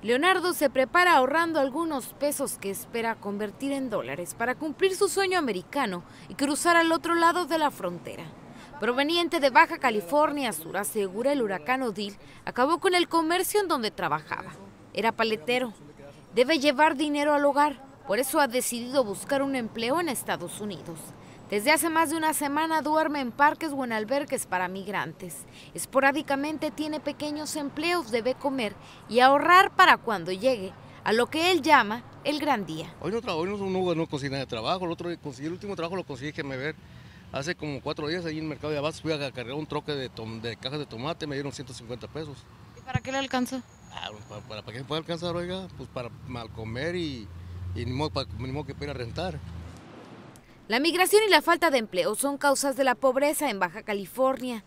Leonardo se prepara ahorrando algunos pesos que espera convertir en dólares para cumplir su sueño americano y cruzar al otro lado de la frontera. Proveniente de Baja California Sur, asegura el huracán Odile acabó con el comercio en donde trabajaba. Era paletero. Debe llevar dinero al hogar, por eso ha decidido buscar un empleo en Estados Unidos. Desde hace más de una semana duerme en parques o en albergues para migrantes. Esporádicamente tiene pequeños empleos, debe comer y ahorrar para cuando llegue a lo que él llama el gran día. Hoy no conseguí nada de trabajo, el último trabajo lo conseguí, déjeme ver, hace como 4 días ahí en el mercado de abastos fui a cargar un troque de cajas de tomate, me dieron 150 pesos. ¿Y para qué le alcanzó? ¿Para qué puede alcanzar, oiga? Pues para mal comer y ni modo que pueda rentar. La migración y la falta de empleo son causas de la pobreza en Baja California.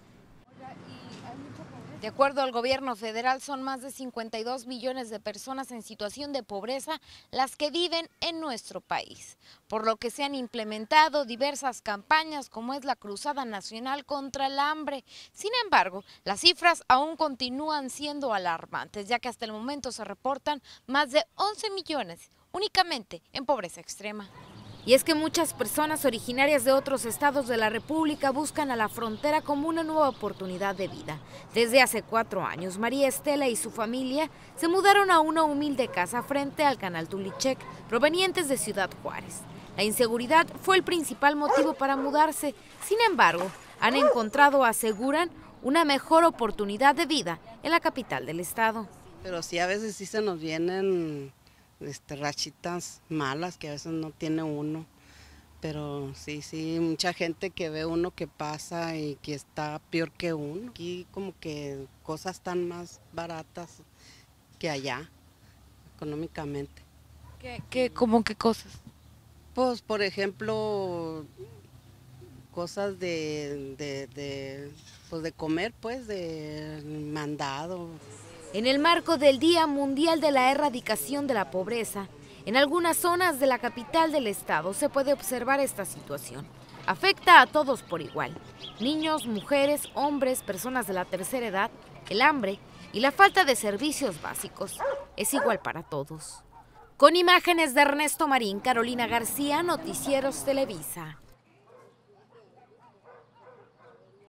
De acuerdo al gobierno federal, son más de 52 millones de personas en situación de pobreza las que viven en nuestro país, por lo que se han implementado diversas campañas como es la Cruzada Nacional contra el Hambre. Sin embargo, las cifras aún continúan siendo alarmantes, ya que hasta el momento se reportan más de 11 millones únicamente en pobreza extrema. Y es que muchas personas originarias de otros estados de la República buscan a la frontera como una nueva oportunidad de vida. Desde hace 4 años, María Estela y su familia se mudaron a una humilde casa frente al canal Tulichek, provenientes de Ciudad Juárez. La inseguridad fue el principal motivo para mudarse. Sin embargo, han encontrado, aseguran, una mejor oportunidad de vida en la capital del estado. Pero sí, a veces sí se nos vienen rachitas malas que a veces no tiene uno, pero sí, mucha gente que ve uno que pasa y que está peor que uno. Aquí como que cosas están más baratas que allá, económicamente. ¿Cómo qué cosas? Pues, por ejemplo, cosas pues de comer, pues, de mandado. En el marco del Día Mundial de la Erradicación de la Pobreza, en algunas zonas de la capital del estado se puede observar esta situación. Afecta a todos por igual. Niños, mujeres, hombres, personas de la tercera edad, el hambre y la falta de servicios básicos es igual para todos. Con imágenes de Ernesto Marín, Carolina García, Noticieros Televisa.